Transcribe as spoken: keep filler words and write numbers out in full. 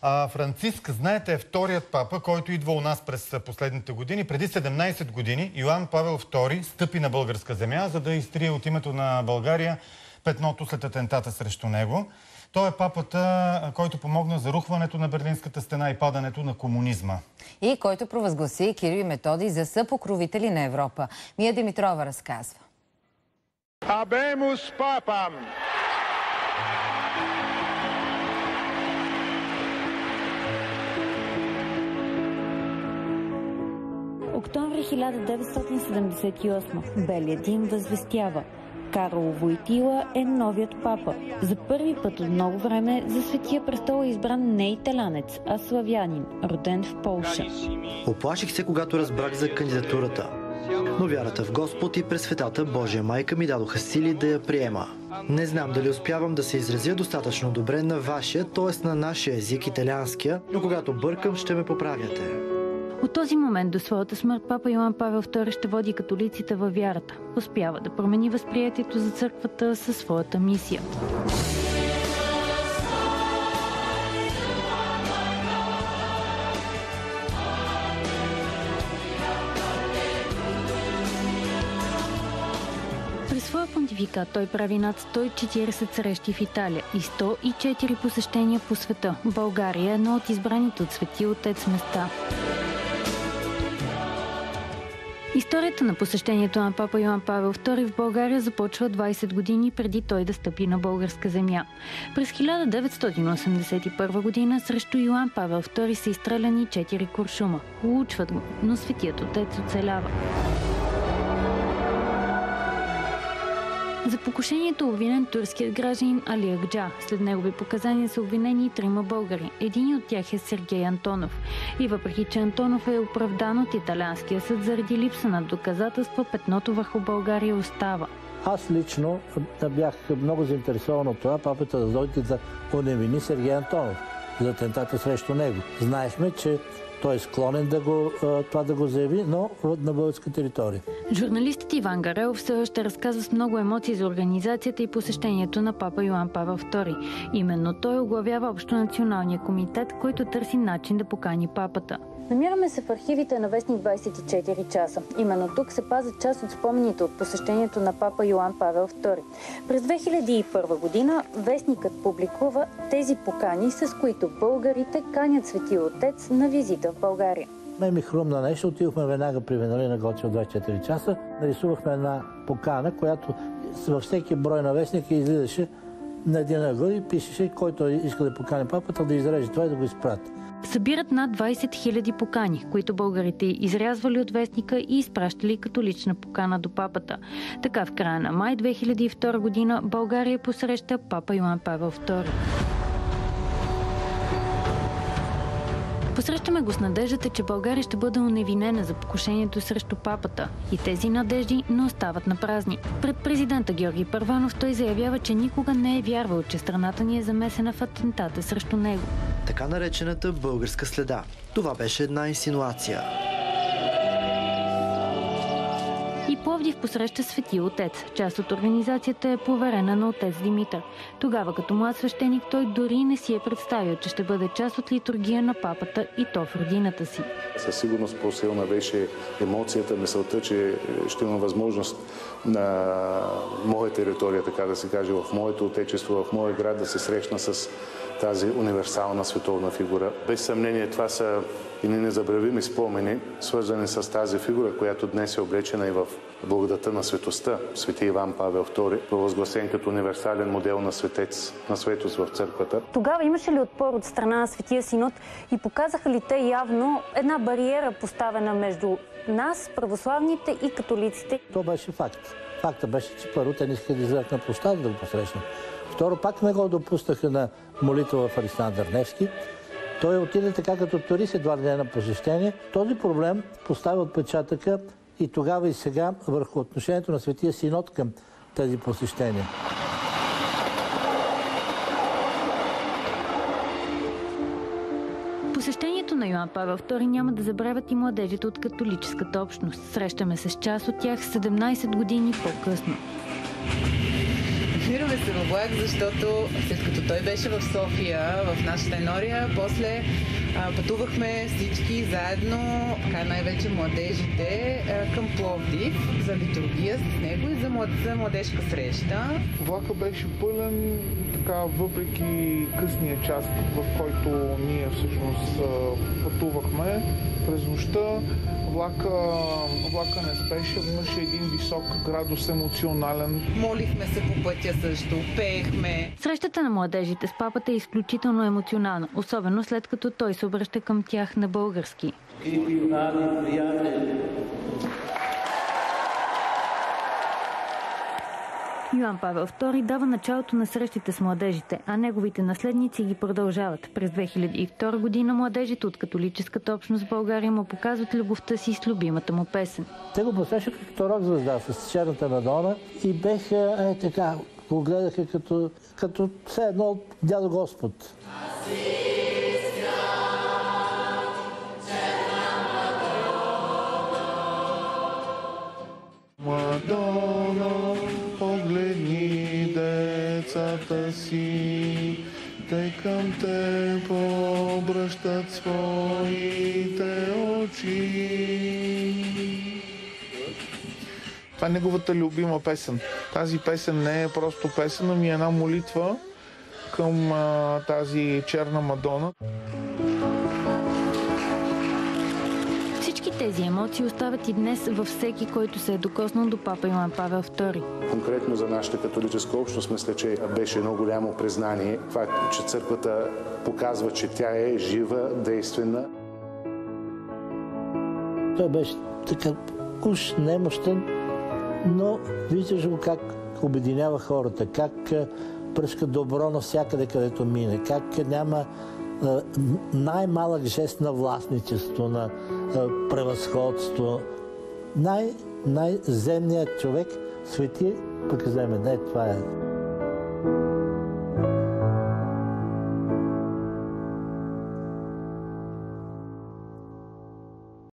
А, Франциск, знаете, е вторият папа, който идва у нас през последните години. Преди седемнайсет години Йоан Павел втори стъпи на българска земя, за да изтрие от името на България петното след атентата срещу него. Той е папата, който помогна за рухването на Берлинската стена и падането на комунизма. И който провъзгласи Кирил и Методий за съпокровители на Европа. Мия Димитрова разказва. Абемус папам! Октомври хиляда деветстотин седемдесет и осма. Белият дим възвестява: Карло Войтила е новият папа. За първи път от много време за Светия престол е избран не италянец, а славянин, роден в Полша. Оплаших се, когато разбрах за кандидатурата. Но вярата в Господ и Пресветата Божия майка ми дадоха сили да я приема. Не знам дали успявам да се изразя достатъчно добре на вашия, т.е. на нашия език, италианския, но когато бъркам, ще ме поправяте. От този момент до своята смърт папа Йоан Павел втори ще води католиците във вярата. Успява да промени възприятието за църквата със своята мисия. През своя понтификат той прави над сто и четирийсет срещи в Италия и сто и четири посещения по света. България е едно от избраните от Светия Отец места. Историята на посещението на папа Йоан Павел втори в България започва двайсет години преди той да стъпи на българска земя. През хиляда деветстотин осемдесет и първа година срещу Йоан Павел втори са изстреляни четири куршума. Улучват го, но Светият Отец оцелява. За покушението е обвинен турският гражданин Али Акджа. След негови показания са обвинени и трима българи. Един от тях е Сергей Антонов. И въпреки че Антонов е оправдан от италианския съд заради липса на доказателства, петното върху България остава. Аз лично бях много заинтересован от това папата да дойде да оневини Сергей Антонов за атентата срещу него. Знаехме, че той е склонен да го, това да го заяви, но на българска територия. Журналистът Иван Гарелов все още разказва с много емоции за организацията и посещението на папа Йоан Павел втори. Именно той оглавява Общонационалния комитет, който търси начин да покани папата. Намираме се в архивите на вестник двайсет и четири часа. Именно тук се пазят част от спомените от посещението на папа Йоан Павел втори. През две хиляди и първа година вестникът публикува тези покани, с които българите канят Светия Отец на визита в България. Ме ми хрумна нещо, отидохме веднага при Венолина Гоцева двайсет и четири часа, нарисувахме една покана, която във всеки брой на вестника излизаше на един ъгъл и пишеше, който иска да покани папата, да изреже това и да го изпрати. Събират над двайсет хиляди покани, които българите изрязвали от вестника и изпращали като лична покана до папата. Така в края на май две хиляди и втора година България посреща папа Йоан Павел втори. Посрещаме го с надеждата, че България ще бъде оневинена за покушението срещу папата. И тези надежди не остават на празни. Пред президента Георги Първанов той заявява, че никога не е вярвал, че страната ни е замесена в атентата срещу него. Така наречената българска следа. Това беше една инсинуация. И Пловдив посреща Светия Отец. Част от организацията е поверена на отец Димитър. Тогава като млад свещеник той дори не си е представил, че ще бъде част от литургия на папата и то в родината си. Със сигурност по-силна беше емоцията, мисълта, че ще има възможност на моя територия, така да се каже, в моето отечество, в моя град да се срещна с тази универсална световна фигура. Без съмнение това са и незабравими спомени, свързани с тази фигура, която днес е облечена и в благодата на светостта. Свети Иван Павел втори, провъзгласен като универсален модел на светец, на светост в църквата. Тогава имаше ли отпор от страна на Светия Синод и показаха ли те явно една бариера поставена между нас, православните и католиците? То беше факт. Факта беше, че първо те не искаха да излязат на площада да го посрещнат. Второ, пак не го допуснаха на молитва в Александър Невски. Той отиде така като турист едва ли на посещение. Този проблем поставя отпечатъка и тогава и сега върху отношението на Светия Синод към тези посещения. Посещението на Йоан Павел втори няма да забравят и младежите от католическата общност. Срещаме се с част от тях седемнайсет години по-късно. Намираме се във влак, защото след като той беше в София, в нашата енория, после а, пътувахме всички заедно, така най-вече младежите, а, към Пловдив за литургия с него и за, млад... за младежка среща. Влака беше пълен, така, въпреки късния час, в който ние всъщност пътувахме през нощта. Влака, влака не спеше, имаше един висок градус емоционален. Молихме се по пътя също, пеехме. Срещата на младежите с папата е изключително емоционална, особено след като той се обръща към тях на български. Йоан Павел втори дава началото на срещите с младежите, а неговите наследници ги продължават. През две хиляди и втора година младежите от католическата общност в България му показват любовта си с любимата му песен. Те го посрещаха като рок звезда с черната Мадона и беха, е така, го гледаха като, като все едно дядо Господ. Мадона, погледни децата си, те към те обръщат своите очи. Това е неговата любима песен. Тази песен не е просто песен, ами е една молитва към а, тази черна Мадона. Тези емоции остават и днес във всеки, който се е докоснал до папа Йоан Павел втори. Конкретно за нашата католическа общност, мисля, че беше едно голямо признание. Това, че църквата показва, че тя е жива, действена. Той беше така уж немощен, но виждаш го как обединява хората, как пръска добро навсякъде, където мине, как няма най-малък жест на властничество, на превъзходство. Най- най-земният човек свети, пък вземе. Не, това е.